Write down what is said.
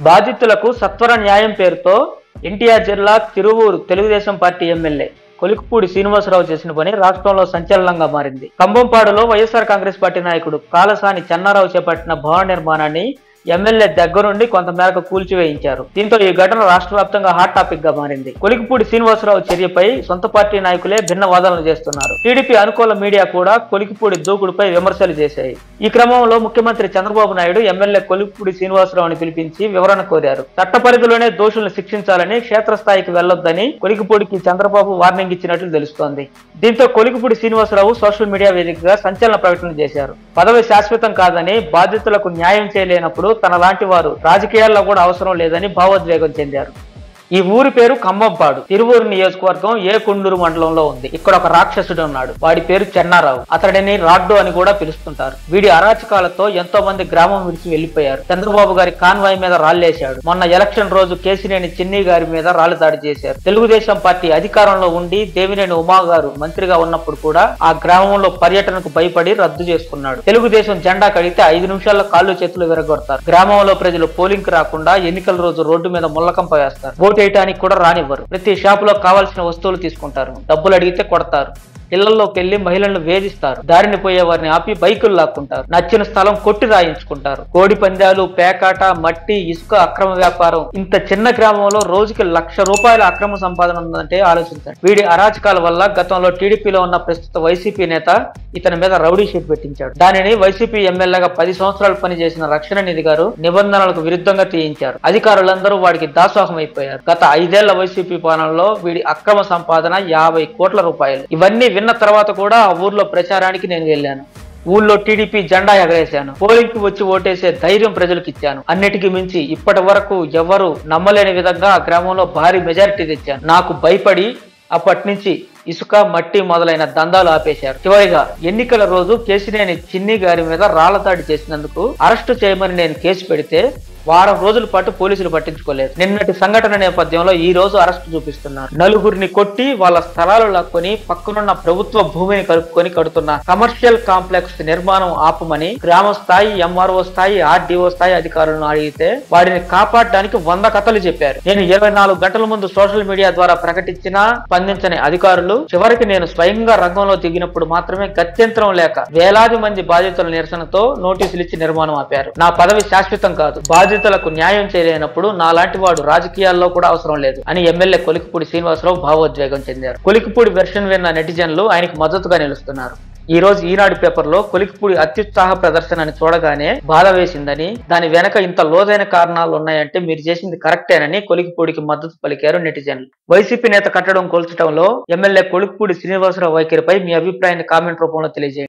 బాధితులకు సత్వర న్యాయం పేరుతో ఎన్టీఆర్ జిల్లా తిరువూరు తెలుగుదేశం పార్టీ ఎమ్మెల్యే కొలిక్పూడి శ్రీనివాసరావు చేసిన పని రాష్ట్రంలో సంచలనంగా మారింది. కంభంపాడులో వైఎస్ఆర్ కాంగ్రెస్ పార్టీ నాయకుడు కాలసాని చెన్నారావు చేపట్టిన భవన నిర్మాణాన్ని ఎమ్మెల్యే దగ్గరుండి కొంతమేరకు కూల్చివేయించారు. దీంతో ఈ ఘటన రాష్ట్ర వ్యాప్తంగా హాట్ టాపిక్ గా మారింది. కొలిక్పూడి శ్రీనివాసరావు చర్యపై సొంత పార్టీ నాయకులే భిన్న వాదనలు చేస్తున్నారు. టీడీపీ అనుకూల మీడియా కూడా కొలిక్పూడి దూకుడుపై విమర్శలు చేశాయి. ఈ క్రమంలో ముఖ్యమంత్రి చంద్రబాబు నాయుడు ఎమ్మెల్యే కొలిక్పూడి శ్రీనివాసరావుని పిలిపించి వివరణ కోరారు. చట్ట పరిధిలోనే దోషులను శిక్షించాలని, క్షేత్రస్థాయికి వెళ్లొద్దని కొలిక్పూడికి చంద్రబాబు వార్నింగ్ ఇచ్చినట్లు తెలుస్తోంది. దీంతో కొలిక్పూడి శ్రీనివాసరావు సోషల్ మీడియా వేదికగా సంచలన ప్రకటన చేశారు. పదవి శాశ్వతం కాదని, బాధితులకు న్యాయం చేయలేనప్పుడు తన లాంటి వారు రాజకీయాల్లో కూడా అవసరం లేదని భావోద్వేగం చెందారు. ఈ ఊరి పేరు కంభంపాడు, తిరువూరు నియోజకవర్గం ఏ కొండూరు మండలంలో ఉంది. ఇక్కడ ఒక రాక్షసుడు ఉన్నాడు. వాడి పేరు చెన్నారావు. అతడిని రాడ్డు అని కూడా పిలుస్తుంటారు. వీడి అరాచకాలతో ఎంతో మంది గ్రామం విడిచి వెళ్లిపోయారు. చంద్రబాబు గారి కాన్వాయ్ మీద రాళ్లేశాడు. మొన్న ఎలక్షన్ రోజు కేసినేని చిన్ని గారి మీద రాళ్లు దాడి చేశారు. తెలుగుదేశం పార్టీ అధికారంలో ఉండి దేవినేని ఉమా గారు మంత్రిగా ఉన్నప్పుడు కూడా ఆ గ్రామంలో పర్యటనకు భయపడి రద్దు చేసుకున్నాడు. తెలుగుదేశం జెండా కడిగితే 5 నిమిషాల్లో కాళ్ళు చేతులు విరగొడతారు. గ్రామంలో ప్రజలు పోలింగ్ రాకుండా ఎన్నికల రోజు రోడ్డు మీద ముల్లకంప వేస్తారు. చేయడానికి కూడా రానివ్వరు. ప్రతి షాప్ లో కావాల్సిన వస్తువులు తీసుకుంటారు. డబ్బులు అడిగితే కొడతారు. ఇళ్లలోకి వెళ్లి మహిళలను వేధిస్తారు. దారిని పోయే వారిని ఆపి బైకులు లాక్కుంటారు. నచ్చిన స్థలం కొట్టి రాయించుకుంటారు. కోడి పందాలు, పేకాట, మట్టి, ఇసుక అక్రమ వ్యాపారం. ఇంత చిన్న గ్రామంలో రోజుకి ₹1,00,000 అక్రమ సంపాదన ఉందంటే ఆలోచించండి. వీడి అరాచకాల వల్ల గతంలో టీడీపీలో ఉన్న ప్రస్తుత వైసీపీ నేత ఇతని మీద రౌడీ షీట్ పెట్టించాడు. దానిని వైసీపీ ఎమ్మెల్యేగా 10 సంవత్సరాలు పనిచేసిన రక్షణ నిధి గారు నిబంధనలకు విరుద్ధంగా తీయించారు. అధికారులందరూ వాడికి దాసోహం అయిపోయారు. గత 5 ఏళ్ల వైసీపీ పాలనలో వీడి అక్రమ సంపాదన ₹50 కోట్ల. ఇవన్నీ విన్న తర్వాత కూడా ఆ ఊర్లో ప్రచారానికి నేను వెళ్ళాను. ఊళ్ళో టీడీపీ జెండా ఎగరేశాను. పోలింగ్ కి వచ్చి ఓటేసే ధైర్యం ప్రజలకు ఇచ్చాను. అన్నిటికీ మించి ఇప్పటి వరకు ఎవరు నమ్మలేని విధంగా ఆ గ్రామంలో భారీ మెజారిటీ తెచ్చాను. నాకు భయపడి అప్పటి నుంచి ఇసుక, మట్టి మొదలైన దందాలు ఆపేశారు. చివరిగా ఎన్నికల రోజు కేసినేని చిన్ని గారి మీద రాళ్ల దాడి చేసినందుకు అరెస్టు చేయమని నేను కేసు పెడితే వారం రోజుల పాటు పోలీసులు పట్టించుకోలేదు. నిన్నటి సంఘటన నేపథ్యంలో ఈ రోజు అరెస్టు చూపిస్తున్నారు. నలుగురిని కొట్టి వాళ్ళ స్థలాలు లాక్కొని పక్కనున్న ప్రభుత్వ భూమిని కలుపుకొని కడుతున్న కమర్షియల్ కాంప్లెక్స్ నిర్మాణం ఆపమని గ్రామ స్థాయి, ఎంఆర్ఓ స్థాయి, ఆర్డీఓ స్థాయి అధికారులను అడిగితే వాడిని కాపాడడానికి 100 కథలు చెప్పారు. నేను 24 గంటల ముందు సోషల్ మీడియా ద్వారా ప్రకటించినా స్పందించని అధికారులు చివరికి నేను స్వయంగా రంగంలో దిగినప్పుడు మాత్రమే గత్యంతరం లేక వేలాది మంది బాధితుల నిరసనతో నోటీసులు ఇచ్చి నిర్మాణం ఆపారు. నా పదవి శాశ్వతం కాదు. బాధితులకు న్యాయం చేయలేనప్పుడు నాలాంటి వాడు రాజకీయాల్లో కూడా అవసరం లేదు అని ఎమ్మెల్యే కొలిక్పూడి శ్రీనివాసరావు భావోద్వేగం చెందారు. కొలిక్పూడి వెర్షన్ విన్న నెటిజన్లు ఆయనకు మద్దతుగా నిలుస్తున్నారు. ఈ రోజు ఈనాడు పేపర్లో కొలిక్పూడి అత్యుత్సాహ ప్రదర్శనని చూడగానే బాధ వేసిందని, దాని వెనక ఇంత లోతైన కారణాలు ఉన్నాయంటే మీరు చేసింది కరెక్టేనని కొలిక్పూడికి మద్దతు పలికారు నెటిజన్లు. వైసీపీ నేత కట్టడం కూల్చడంలో ఎమ్మెల్యే కొలిక్పూడి శ్రీనివాసరావు వైఖరిపై మీ అభిప్రాయాన్ని కామెంట్ రూపంలో తెలియజేయండి.